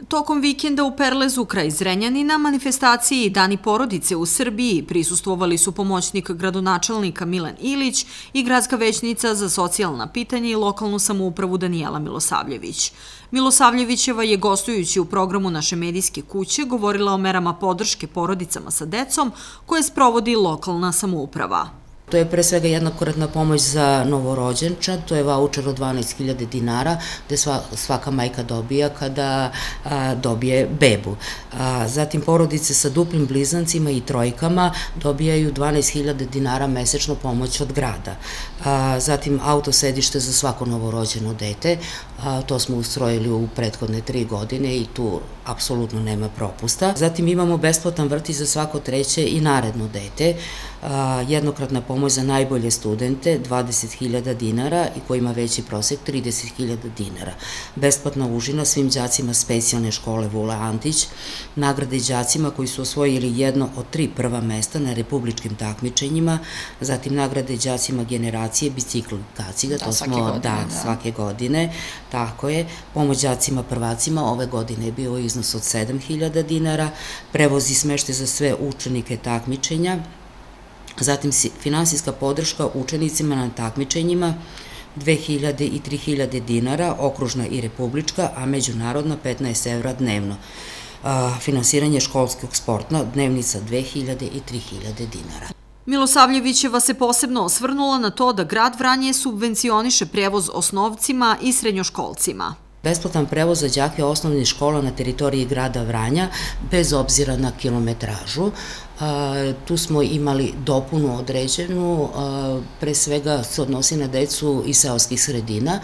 Tokom vikenda u Perlezu kraj Zrenjanina manifestaciji Dani porodice u Srbiji prisustvovali su pomoćnik gradonačelnika Milan Ilić i gradska većnica za socijalna pitanja i lokalnu samoupravu Danijela Milosavljević. Milosavljevićeva je gostujući u programu naše medijske kuće govorila o merama podrške porodicama sa decom koje sprovodi lokalna samouprava. To je pre svega jednokratna pomoć za novorođenčad, to je vaučer od 12.000 dinara gde svaka majka dobija kada dobije bebu. Zatim porodice sa duplim blizancima i trojkama dobijaju 12.000 dinara mesečno pomoć od grada. Zatim autosedište za svako novorođeno dete, to smo ustrojili u prethodne 3 godine i tu apsolutno nema propusta. Zatim imamo besplatan vrtić za svako treće i naredno dete, jednokratna pomoć za najbolje studente 20.000 dinara i ko ima veći prosek 30.000 dinara. Besplatna užina svim đacima specijalne škole Vule Antić, nagrade đacima koji su osvojili jedno od 3 prva mesta na republičkim takmičenjima, zatim nagrade đacima generacije bicikl kaciga, to smo svake godine, tako je, pomoć đacima prvacima ove godine je bio iznos od 7.000 dinara, prevoz i smeštaj za sve učenike takmičenja, zatim finansijska podrška učenicima na takmičenjima 2.000 i 3.000 dinara, okružna i republička, a međunarodna 15 evra dnevno. Finansiranje školskog sporta, dnevnica 2.000 i 3.000 dinara. Milosavljevićeva se posebno osvrnula na to da grad Vranje subvencioniše prevoz osnovcima i srednjoškolcima. Besplatan prevoz za đake osnovnih škola na teritoriji grada Vranja, bez obzira na kilometražu. Tu smo imali dopunu određenu, pre svega se odnosi na decu iz seoskih sredina,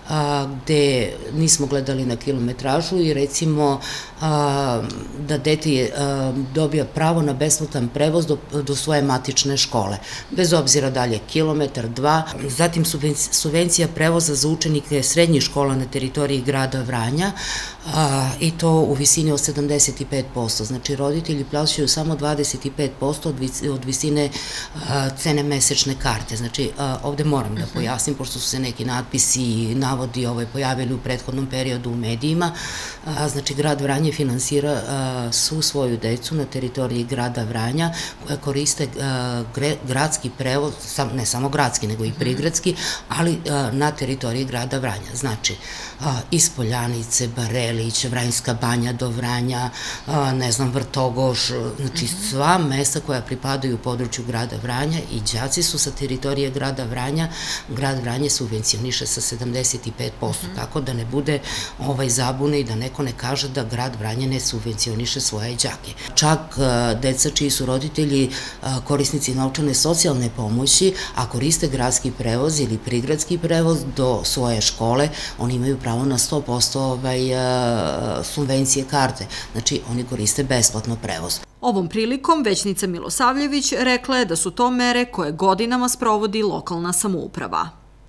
gde nismo gledali na kilometražu i recimo da dete dobija pravo na besplatan prevoz do svoje matične škole, bez obzira da li je kilometar, 2. Zatim subvencija prevoza za učenike srednjih škola na teritoriji grada Vranja i to u visini od 75%. Znači roditelji plaćaju samo 25% od visine cene mesečne karte. Znači ovde moram da pojasnim, pošto su se neki natpisi i navodi pojavili u prethodnom periodu u medijima, znači grad Vranje finansira svu svoju decu na teritoriji grada Vranja koja koriste gradski prevoz, ne samo gradski nego i prigradski, ali na teritoriji grada Vranja. Znači iz Poljanice, Barelić, Vranjska banja do Vranja, ne znam, Vrtogoš, znači sva mesta koja pripadaju području grada Vranja i đaci su sa teritorije grada Vranja, grad Vranje subvencioniše sa 75%, tako da ne bude zabune i da neko ne kaže da grad Vranje ne subvencioniše svoje đake. Čak deca čiji su roditelji korisnici novčane socijalne pomoći, a koriste gradski prevoz ili prigradski prevoz do svoje škole, oni imaju pravo na 100% subvencije karte, znači oni koriste besplatno prevoz. Ovom prilikom većnica Milosavljević rekla je da su to mere koje godinama sprovodi lokalna samouprava.